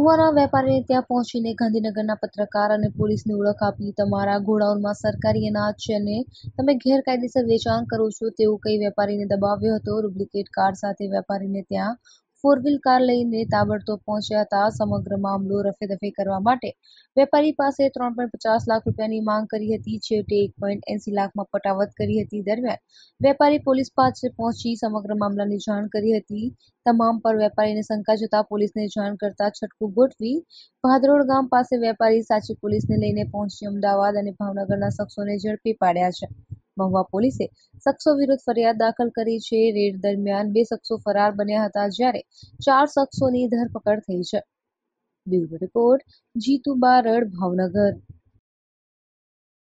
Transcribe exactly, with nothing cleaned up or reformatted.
મહુવાના વેપારીને ત્યાં પહોંચીને ગાંધીનગરના પત્રકાર અને પોલીસની ઓળખ આપી તમારા ગોડાઉનમાં સરકારી અનાજ છે અને તમે ગેરકાયદેસર વેચાણ કરો છો તેવું કહી વેપારીને દબાવ્યો હતો. ડુપ્લિકેટ કાર્ડ સાથે વેપારીને ત્યાં ફોર વ્હીલ કાર લઈને તાબડતોબ પહોંચ્યા હતા. સમગ્ર મામલો રફેદફે કરવા માટે વેપારી પાસે ત્રણ પોઈન્ટ પચાસ લાખ રૂપિયાની માંગ કરી હતી. છેવટે એક પોઈન્ટ એંસી લાખમાં પટાવત કરી હતી. દરમિયાન વેપારી પોલીસ પાસે પહોંચી સમગ્ર મામલાની જાણ કરી હતી. તમામ પર વેપારીને શંકા જતા પોલીસને જાણ કરતા છટકું ગોઠવી ભાદરોડ ગામ પાસે વેપારી સાચી પોલીસને લઈને પહોંચી અમદાવાદ અને ભાવનગરના શખ્સોને ઝડપી પાડ્યા છે. મહુવા પોલીસે શખ્સો વિરુદ્ધ ફરિયાદ દાખલ કરી છે. રેડ દરમિયાન બે શખ્સો ફરાર બન્યા હતા જ્યારે ચાર શખ્સોની ધરપકડ થઈ છે. Bureau report Jitu Barad, Bhavnagar.